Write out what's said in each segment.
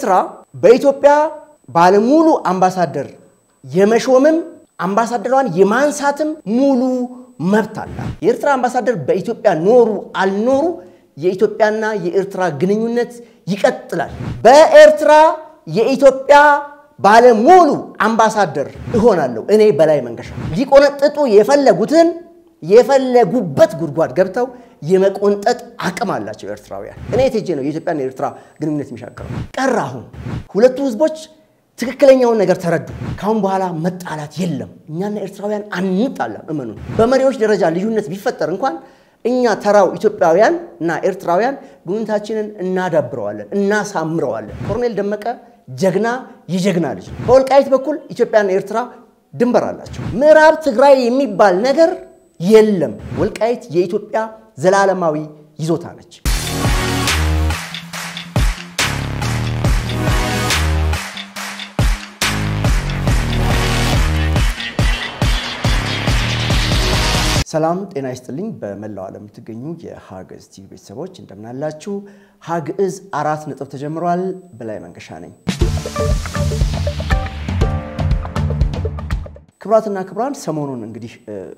ኤርትራ በኢትዮጵያ ባለሙሉ አምባሳደር የመሾምም አምባሳደሯን የማንሳትም ሙሉ መብት አላት። የኤርትራ አምባሳደር በኢትዮጵያ ኖሩ አልኖሩ የኢትዮጵያና የኤርትራ ግንኙነት ይቀጥላል። በኤርትራ የኢትዮጵያ ባለሙሉ አምባሳደር እሆናለሁ እኔ በላይ መንገሻ። ሊቆነጥጡ የፈለጉትን የፈለጉበት ጉድጓድ ገብተው የመቆንጠጥ አቅም አላቸው ኤርትራውያን። እኔ ተጄ ነው የኢትዮጵያና የኤርትራ ግንኙነት የሚሻከረው። ቀራሁን ሁለቱ ህዝቦች ትክክለኛውን ነገር ተረዱ። ካሁን በኋላ መጣላት የለም። እኛና ኤርትራውያን አንጣላም። እመኑ። በመሪዎች ደረጃ ልዩነት ቢፈጠር እንኳን እኛ ተራው ኢትዮጵያውያን እና ኤርትራውያን ግንኙነታችንን እናዳብረዋለን፣ እናሳምረዋለን። ኮሎኔል ደመቀ ጀግና የጀግና ልጅ። በወልቃይት በኩል ኢትዮጵያና ኤርትራ ድንበር አላቸው። ምዕራብ ትግራይ የሚባል ነገር የለም። ወልቃይት የኢትዮጵያ ዘላለማዊ ይዞታ ነች። ሰላም ጤና ይስጥልኝ። በመላው ዓለም የምትገኙ የሃግዝ ቲቪ ቤተሰቦች እንደምን አላችሁ? ሃግዝ 4 ነጥብ ተጀምሯል። በላይ መንገሻ ነኝ። ክብራትና ክብራን ሰሞኑን እንግዲህ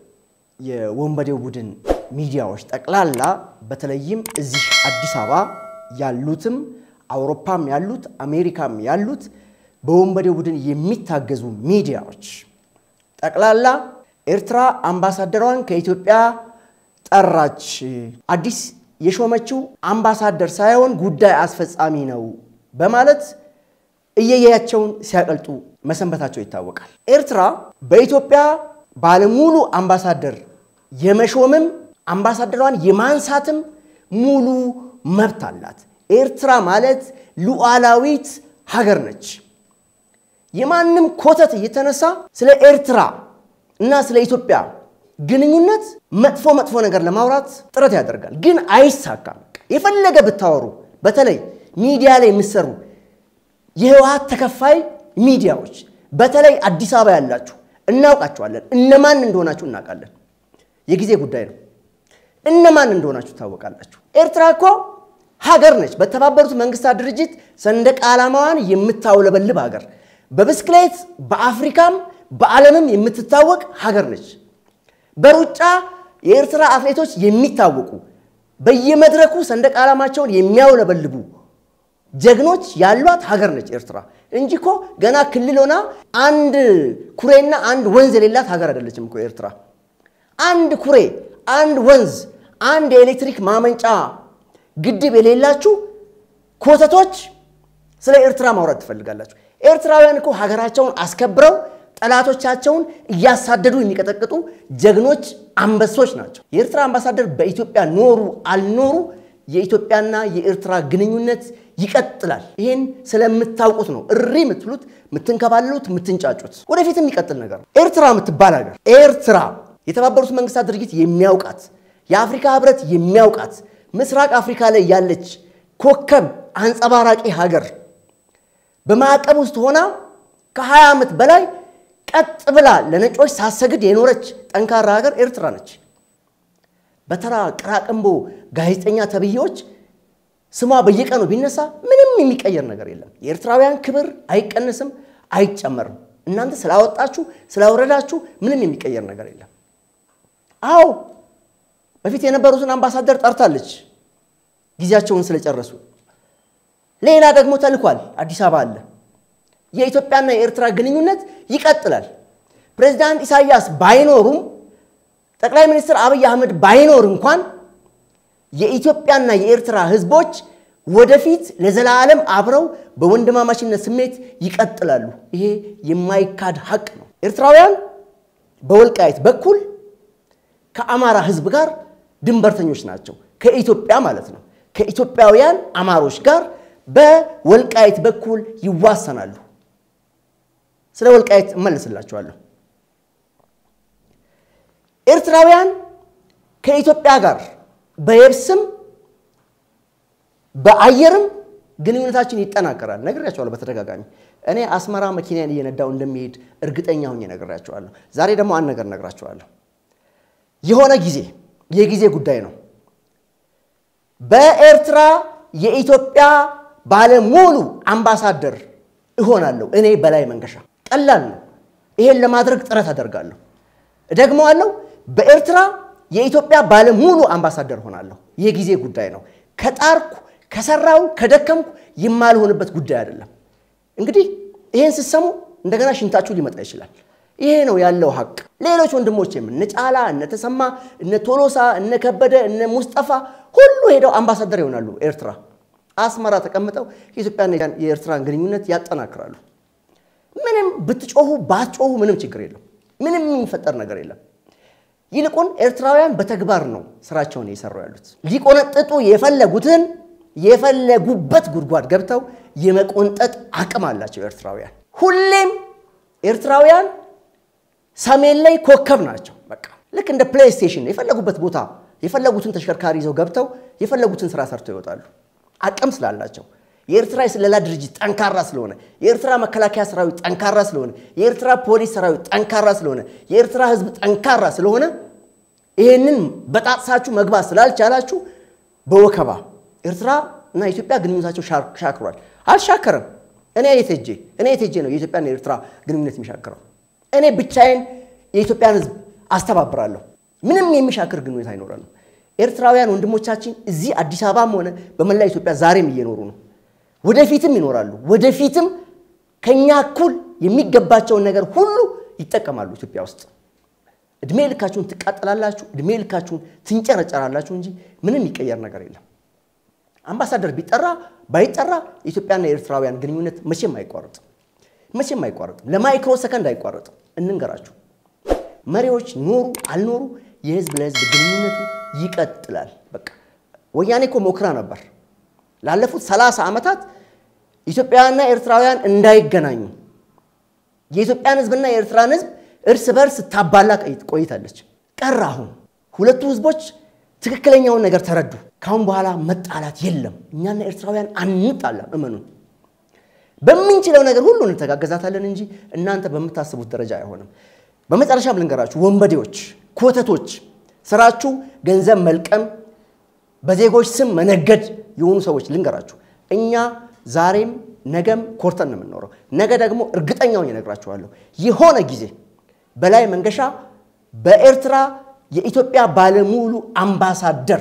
የወንበዴው ቡድን ሚዲያዎች ጠቅላላ በተለይም እዚህ አዲስ አበባ ያሉትም አውሮፓም ያሉት አሜሪካም ያሉት በወንበዴው ቡድን የሚታገዙ ሚዲያዎች ጠቅላላ ኤርትራ አምባሳደሯን ከኢትዮጵያ ጠራች፣ አዲስ የሾመችው አምባሳደር ሳይሆን ጉዳይ አስፈጻሚ ነው በማለት እየያያቸውን ሲያቀልጡ መሰንበታቸው ይታወቃል። ኤርትራ በኢትዮጵያ ባለሙሉ አምባሳደር የመሾምም አምባሳደሯን የማንሳትም ሙሉ መብት አላት። ኤርትራ ማለት ሉዓላዊት ሀገር ነች። የማንም ኮተት እየተነሳ ስለ ኤርትራ እና ስለ ኢትዮጵያ ግንኙነት መጥፎ ነገር ለማውራት ጥረት ያደርጋል፣ ግን አይሳካም። የፈለገ ብታወሩ በተለይ ሚዲያ ላይ የሚሰሩ የህወሓት ተከፋይ ሚዲያዎች በተለይ አዲስ አበባ ያላችሁ እናውቃችኋለን። እነማን እንደሆናችሁ እናውቃለን። የጊዜ ጉዳይ ነው። እነማን እንደሆናችሁ ታወቃላችሁ። ኤርትራ እኮ ሀገር ነች። በተባበሩት መንግስታት ድርጅት ሰንደቅ ዓላማዋን የምታውለበልብ ሀገር፣ በብስክሌት በአፍሪካም በዓለምም የምትታወቅ ሀገር ነች። በሩጫ የኤርትራ አትሌቶች የሚታወቁ በየመድረኩ ሰንደቅ ዓላማቸውን የሚያውለበልቡ ጀግኖች ያሏት ሀገር ነች ኤርትራ እንጂኮ ገና ክልል ሆና አንድ ኩሬና አንድ ወንዝ የሌላት ሀገር አይደለችም እኮ ኤርትራ። አንድ ኩሬ፣ አንድ ወንዝ፣ አንድ የኤሌክትሪክ ማመንጫ ግድብ የሌላችሁ ኮተቶች ስለ ኤርትራ ማውራት ትፈልጋላችሁ። ኤርትራውያን እኮ ሀገራቸውን አስከብረው ጠላቶቻቸውን እያሳደዱ የሚቀጠቅጡ ጀግኖች አንበሶች ናቸው። የኤርትራ አምባሳደር በኢትዮጵያ ኖሩ አልኖሩ የኢትዮጵያና የኤርትራ ግንኙነት ይቀጥላል። ይሄን ስለምታውቁት ነው እሪ የምትሉት፣ የምትንከባለሉት፣ የምትንጫጩት። ወደፊትም የሚቀጥል ነገር ነው። ኤርትራ የምትባል ሀገር ኤርትራ የተባበሩት መንግስታት ድርጅት የሚያውቃት፣ የአፍሪካ ህብረት የሚያውቃት፣ ምስራቅ አፍሪካ ላይ ያለች ኮከብ አንጸባራቂ ሀገር በማዕቀብ ውስጥ ሆና ከ20 ዓመት በላይ ቀጥ ብላ ለነጮች ሳሰግድ የኖረች ጠንካራ ሀገር ኤርትራ ነች። በተራ ቅራቅንቦ ጋዜጠኛ ተብዬዎች ስሟ በየቀኑ ቢነሳ ምንም የሚቀየር ነገር የለም። የኤርትራውያን ክብር አይቀንስም፣ አይጨመርም። እናንተ ስላወጣችሁ ስላወረዳችሁ ምንም የሚቀየር ነገር የለም። አዎ በፊት የነበሩትን አምባሳደር ጠርታለች ጊዜያቸውን ስለጨረሱ። ሌላ ደግሞ ተልኳል አዲስ አበባ አለ። የኢትዮጵያና የኤርትራ ግንኙነት ይቀጥላል። ፕሬዝዳንት ኢሳያስ ባይኖሩም ጠቅላይ ሚኒስትር አብይ አህመድ ባይኖር እንኳን የኢትዮጵያና የኤርትራ ህዝቦች ወደፊት ለዘላለም አብረው በወንድማማችነት ስሜት ይቀጥላሉ። ይሄ የማይካድ ሀቅ ነው። ኤርትራውያን በወልቃይት በኩል ከአማራ ህዝብ ጋር ድንበርተኞች ናቸው። ከኢትዮጵያ ማለት ነው። ከኢትዮጵያውያን አማሮች ጋር በወልቃይት በኩል ይዋሰናሉ። ስለ ወልቃይት እመልስላችኋለሁ። ኤርትራውያን ከኢትዮጵያ ጋር በየብስም በአየርም ግንኙነታችን ይጠናከራል። ነግሬያችኋለሁ በተደጋጋሚ። እኔ አስመራ መኪናን እየነዳው እንደሚሄድ እርግጠኛ ሆኜ ነግሬያችኋለሁ። ዛሬ ደግሞ አንድ ነገር ነግራችኋለሁ። የሆነ የጊዜ ጉዳይ ነው። በኤርትራ የኢትዮጵያ ባለሙሉ አምባሳደር እሆናለሁ እኔ በላይ መንገሻ ቀላል ነው ይሄን ለማድረግ ጥረት አደርጋለሁ ደግሞአለሁ በኤርትራ የኢትዮጵያ ባለሙሉ አምባሳደር ሆናለሁ የጊዜ ጉዳይ ነው ከጣርኩ ከሰራው ከደከምኩ የማልሆንበት ጉዳይ አይደለም እንግዲህ ይሄን ሲሰሙ እንደገና ሽንታችሁ ሊመጣ ይችላል ይሄ ነው ያለው ሐቅ ሌሎች ወንድሞቼም እነ ጫላ እነ ተሰማ እነ ቶሎሳ እነ ከበደ እነ ሙስጠፋ ሁሉ ሄደው አምባሳደር ይሆናሉ ኤርትራ አስመራ ተቀምጠው የኢትዮጵያና የኤርትራን ግንኙነት ያጠናክራሉ ምንም ብትጮሁ ባትጮሁ ምንም ችግር የለም ምንም የሚፈጠር ነገር የለም ይልቁን ኤርትራውያን በተግባር ነው ስራቸውን እየሰሩ ያሉት ሊቆነጥጡ የፈለጉበት ጉድጓድ ገብተው የመቆንጠጥ አቅም አላቸው ኤርትራውያን ሁሌም ኤርትራውያን ሰሜን ላይ ኮከብ ናቸው በቃ ልክ እንደ ፕሌይ ስቴሽን የፈለጉበት ቦታ የፈለጉትን ተሽከርካሪ ይዘው ገብተው የፈለጉትን ስራ ሰርተው ይወጣሉ አቅም ስላላቸው የኤርትራ የስለላ ድርጅት ጠንካራ ስለሆነ የኤርትራ መከላከያ ሰራዊት ጠንካራ ስለሆነ የኤርትራ ፖሊስ ሰራዊት ጠንካራ ስለሆነ የኤርትራ ህዝብ ጠንካራ ስለሆነ ይሄንን በጣጥሳችሁ መግባት ስላልቻላችሁ በወከባ ኤርትራ እና ኢትዮጵያ ግንኙነታቸው ሻክሯል አልሻከረም እኔ የቴጄ ነው የኢትዮጵያና የኤርትራ ግንኙነት የሚሻከረው እኔ ብቻዬን የኢትዮጵያን ህዝብ አስተባብራለሁ ምንም የሚሻከር ግንኙነት አይኖርም ኤርትራውያን ወንድሞቻችን እዚህ አዲስ አበባም ሆነ በመላ ኢትዮጵያ ዛሬም እየኖሩ ነው ወደፊትም ይኖራሉ ወደፊትም ከኛ እኩል የሚገባቸው ነገር ሁሉ ይተከማሉ ኢትዮጵያ ውስጥ እድሜ ልካችሁን ትቃጠላላችሁ እድሜ ልካችሁን ትንጨረጨራላችሁ እንጂ ምንም ይቀየር ነገር የለም አምባሳደር ቢጠራ ባይጠራ ኢትዮጵያና የኤርትራውያን ግንኙነት መቼም አይቋረጥም ለማይክሮ ሰከንድ አይቋረጥም እንንገራችሁ መሪዎች ኖሩ አልኖሩ የህዝብ ለህዝብ ግንኙነቱ ይቀጥላል በቃ ወያኔ ሞክራ ነበር ላለፉት 30 ዓመታት ኢትዮጵያና ኤርትራውያን እንዳይገናኙ የኢትዮጵያን ህዝብና የኤርትራን ህዝብ እርስ በርስ ታባላ ቆይታለች ቀራሁን ሁለቱ ህዝቦች ትክክለኛውን ነገር ተረዱ ካሁን በኋላ መጣላት የለም እኛና ኤርትራውያን አንጣላም እመኑን በመንችለው ነገር ሁሉ እንተጋገዛታለን እንጂ እናንተ በመታሰቡት ደረጃ አይሆንም በመጨረሻም ልንገራችሁ ወንበዴዎች ኮተቶች ስራችሁ ገንዘብ መልቀም በዜጎች ስም መነገድ የሆኑ ሰዎች ልንገራችሁ እኛ ዛሬም ነገም ኮርተን ነው የምንኖረው ነገ ደግሞ እርግጠኛው እነግራችኋለሁ የሆነ ጊዜ በላይ መንገሻ በኤርትራ የኢትዮጵያ ባለሙሉ አምባሳደር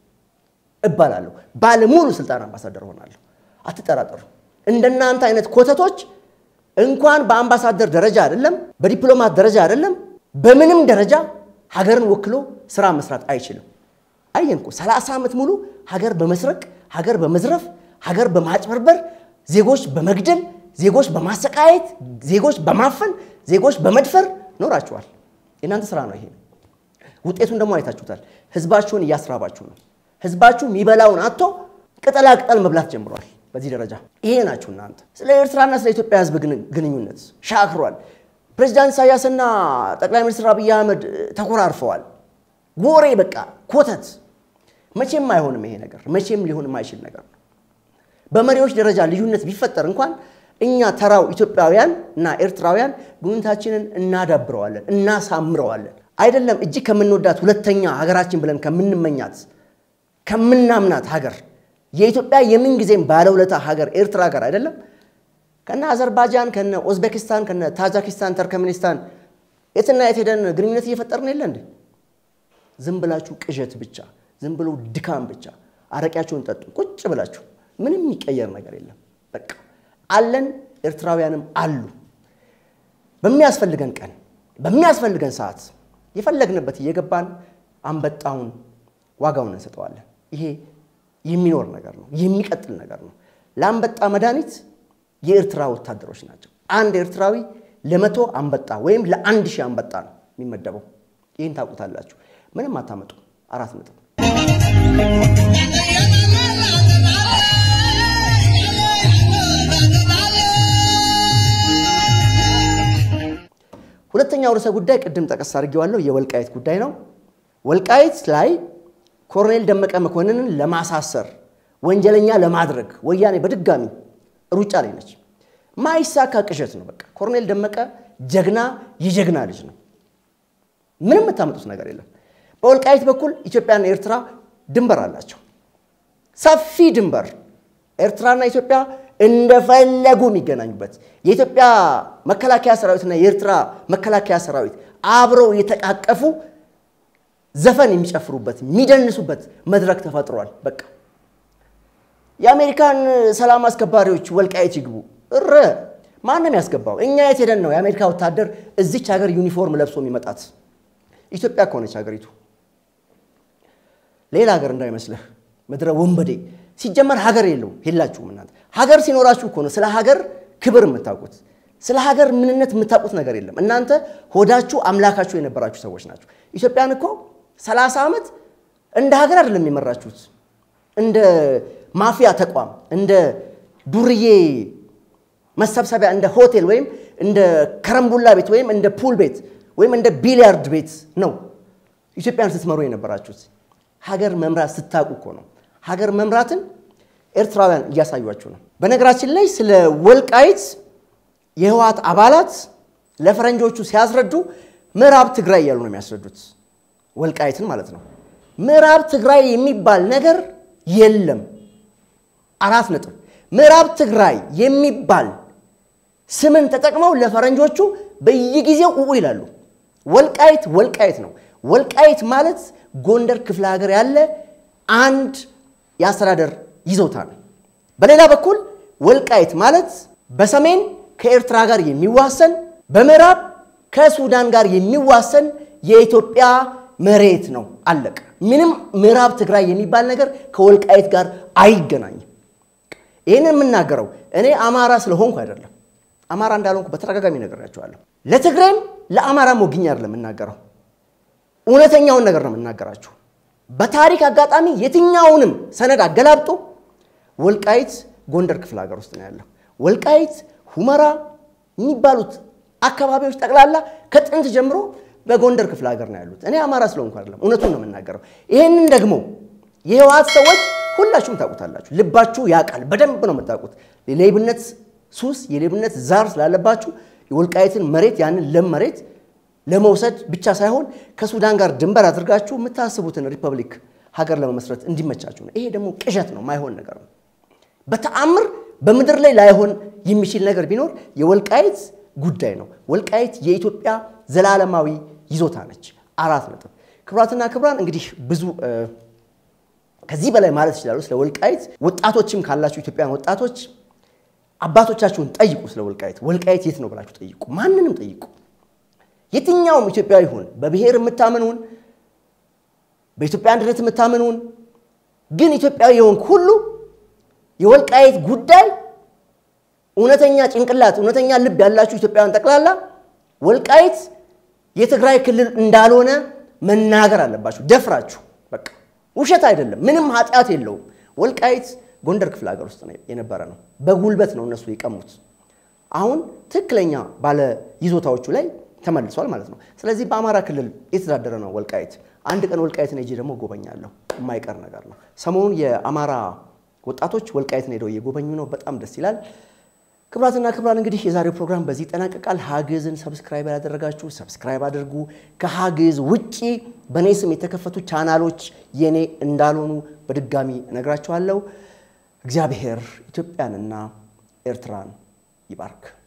እባላለሁ ባለሙሉ ስልጣን አምባሳደር ሆናለሁ አትጠራጠሩ እንደናንተ አይነት ኮተቶች እንኳን በአምባሳደር ደረጃ አይደለም በዲፕሎማት ደረጃ አይደለም በምንም ደረጃ ሀገርን ወክሎ ስራ መስራት አይችልም አይንኩ 30 ዓመት ሙሉ ሀገር በመስረቅ ሀገር በመዝረፍ ሀገር በማጭበርበር ዜጎች በመግደል ዜጎች በማሰቃየት ዜጎች በማፈን ዜጎች በመድፈር ኖራችኋል እናንተ ስራ ነው ይሄ ውጤቱን ደግሞ አይታችሁታል ህዝባችሁን ያስራባችሁ ነው ህዝባችሁ የሚበላውን አጥቶ ቅጠላ ቅጠል መብላት ጀምሯል በዚህ ደረጃ ይሄ ናችሁ እናንተ ስለ ኤርትራና ስለ ኢትዮጵያ ህዝብ ግንኙነት ሻክሯል ፕሬዝዳንት ኢሳያስና ጠቅላይ ሚኒስትር አብይ አህመድ ተኮራርፈዋል ጎሬ በቃ ኮተት መቼም አይሆንም ይሄ ነገር መቼም ሊሆን የማይችል ነገር ነው በመሪዎች ደረጃ ልዩነት ቢፈጠር እንኳን እኛ ተራው ኢትዮጵያውያን እና ኤርትራውያን ግንኙነታችንን እናዳብረዋለን እናሳምረዋለን አይደለም እጅ ከመንወዳት ሁለተኛ ሀገራችን ብለን ከመንመኛት ከመናምናት ሀገር የኢትዮጵያ የምን ጊዜም ባለውለታ ሀገር ኤርትራ ሀገር አይደለም ከነ አዘርባይጃን ከነ ኡዝቤኪስታን ከነ ታጂኪስታን ተርክሜኒስታን የትና የቴደን ግንኙነት እየፈጠርን የለ እንዴ ዝም ብላችሁ ቅዠት ብቻ ዝም ብሎ ድካም ብቻ አረቂያችሁን ጠጡ ቁጭ ብላችሁ ምንም ይቀየር ነገር የለም በቃ አለን ኤርትራውያንም አሉ በሚያስፈልገን ቀን በሚያስፈልገን ሰዓት የፈለግንበት እየገባን አንበጣውን ዋጋውን እንሰጠዋለን ይሄ የሚኖር ነገር ነው የሚቀጥል ነገር ነው ለአንበጣ መድኃኒት የኤርትራ ወታደሮች ናቸው አንድ ኤርትራዊ ለ100 አንበጣ ወይም ለ1000 አንበጣ ነው የሚመደበው ይሄን ታውቁታላችሁ ምንም አታመጡ 4 ነጥብ ሁለተኛው ርዕሰ ጉዳይ ቅድም ተቀስ አድርጌዋለሁ የወልቃይት ጉዳይ ነው ወልቃይት ላይ ኮሎኔል ደመቀ መኮንንን ለማሳሰር ወንጀለኛ ለማድረግ ወያኔ በድጋሚ ሩጫ ላይ ነች ማይሳካ ቅዠት ነው በቃ ኮሎኔል ደመቀ ጀግና የጀግና ልጅ ነው ምንም ተታመጡት ነገር የለም በወልቃይት በኩል ኢትዮጵያና ኤርትራ ድንበር አላቸው ሰፊ ድንበር ኤርትራና ኢትዮጵያ እንደፈለጉ የሚገናኙበት የኢትዮጵያ መከላከያ ሰራዊትና የኤርትራ መከላከያ ሰራዊት አብረው የተቃቀፉ ዘፈን የሚጨፍሩበት የሚደንሱበት መድረክ ተፈጥሯል በቃ የአሜሪካን ሰላም አስከባሪዎች ወልቃይት ይግቡ ማንንም ያስገባው እኛ የት ሄደን ነው የአሜሪካ ወታደር እዚች ሀገር ዩኒፎርም ለብሶ የሚመጣት ኢትዮጵያ ኮነች ሀገሪቱ ሌላ ሀገር እንዳይመስልህ ምድረ ወንበዴ ሲጀመር ሀገር የላችሁም እናንተ ሀገር ሲኖራችሁ እኮ ነው ስለ ሀገር ክብር የምታውቁት ስለ ሀገር ምንነት የምታውቁት ነገር የለም እናንተ ሆዳችሁ አምላካችሁ የነበራችሁ ሰዎች ናችሁ ኢትዮጵያን እኮ 30 ዓመት እንደ ሀገር አይደለም የሚመራችሁት እንደ ማፊያ ተቋም እንደ ዱርዬ መሰብሰቢያ እንደ ሆቴል ወይም እንደ ከረምቡላ ቤት ወይም እንደ ፑል ቤት ወይም እንደ ቢሊያርድ ቤት ነው ኢትዮጵያን ስትመሩ የነበራችሁት ሀገር መምራት ስታውቁ እኮ ነው ሀገር መምራትን ኤርትራውያን እያሳዩአችሁ ነው በነገራችን ላይ ስለ ወልቃይት የህዋት አባላት ለፈረንጆቹ ሲያስረዱ ምዕራብ ትግራይ ያሉ ነው የሚያስረዱት ወልቃይትን ማለት ነው ምዕራብ ትግራይ የሚባል ነገር የለም አራት ነጥብ ምዕራብ ትግራይ የሚባል ስምን ተጠቅመው ለፈረንጆቹ በየጊዜው ይላሉ ወልቃይት ነው ወልቃይት ማለት ጎንደር ክፍለ ሀገር ያለ አንድ ያስተዳደር ይዞታ ነው በሌላ በኩል ወልቃይት ማለት በሰሜን ከኤርትራ ጋር የሚዋሰን በምዕራብ ከሱዳን ጋር የሚዋሰን የኢትዮጵያ መሬት ነው አለቀ ምንም ምዕራብ ትግራይ የሚባል ነገር ከወልቃይት ጋር አይገናኝም ይሄንን የምናገረው እኔ አማራ ስለሆንኩ አይደለም አማራ እንዳልሆንኩ በተረጋጋሚ ነገራችኋለሁ ለትግሬም ለአማራም ወግኛ አይደለም እናገረው እውነተኛውን ነገር ነው እናገራችሁ በታሪክ አጋጣሚ የትኛውንም ሰነድ አገላብጡ ወልቃይት ጎንደር ክፍለ ሀገር ውስጥ ነው ያለው ወልቃይት ሁመራ የሚባሉት አካባቢዎች ጠቅላላ ከጥንት ጀምሮ በጎንደር ክፍለ ሀገር ነው ያሉት እኔ አማራ ስለሆንኩ አይደለም እውነቱን ነው የምናገረው ይሄንን ደግሞ የህዋት ሰዎች ሁላችሁም ታውቁታላችሁ ልባችሁ ያቃል በደንብ ነው የምታውቁት የሌብነት ሱስ የሌብነት ዛር ስላለባችሁ የወልቃይትን መሬት ያንን ለመሬት ለመውሰድ ብቻ ሳይሆን ከሱዳን ጋር ድንበር አድርጋችሁ የምታስቡትን ሪፐብሊክ ሀገር ለመመስረት እንዲመቻችሁ ነው ይሄ ደግሞ ቅዠት ነው ማይሆን ነገር ነው በተአምር በመድር ላይ ላይሆን የሚችል ነገር ቢኖር የወልቃይት ጉዳይ ነው ወልቃይት የኢትዮጵያ ዘላለማዊ ይዞታ ነች አራት ነጥብ ክብራትና ክብራን እንግዲህ ብዙ ከዚህ በላይ ማለት ይችላል ስለ ወልቃይት ወጣቶችም ካላችሁ ኢትዮጵያን ወጣቶች አባቶቻችሁን ጠይቁ ስለ ወልቃይት የት ነው ብላችሁ ጠይቁ ማንንም ጠይቁ የትኛውም ኢትዮጵያዊ ሆነ በብሔር የምታመኑን በኢትዮጵያ አንድነት የምታመኑን ግን ኢትዮጵያዊ የሆንክ ሁሉ የወልቃይት ጉዳይ እውነተኛ ጭንቅላት እውነተኛ ልብ ያላችሁ ኢትዮጵያውያን ጠቅላላ ወልቃይት የትግራይ ክልል እንዳልሆነ መናገር አለባችሁ ደፍራችሁ በቃ ውሸት አይደለም ምንም ኃጢያት የለውም ወልቃይት ጎንደር ክፍለ ሀገር ውስጥ ነው የነበረ ነው በጉልበት ነው እነሱ የቀሙት አሁን ትክክለኛ ባለ ይዞታዎቹ ላይ ተመልሷል ማለት ነው ስለዚህ በአማራ ክልል የተዳደረ ነው ወልቃይት አንድ ቀን ወልቃይትን ሄጄ ደግሞ ጎበኛለሁ የማይቀር ነገር ነው ሰሞኑን የአማራ ወጣቶች ወልቃይትን ሄደው እየጎበኙ ነው በጣም ደስ ይላል ክብራትና ክብራን እንግዲህ የዛሬው ፕሮግራም በዚህ ተጠናቀቃል ሀግዝን ሰብስክራይብ ያደረጋችሁ ሰብስክራይብ አድርጉ ከሀግዝ ውጪ በኔ ስም የተከፈቱ ቻናሎች የኔ እንዳልሆኑ በድጋሚ እነግራችኋለሁ እግዚአብሔር ኢትዮጵያንና ኤርትራን ይባርክ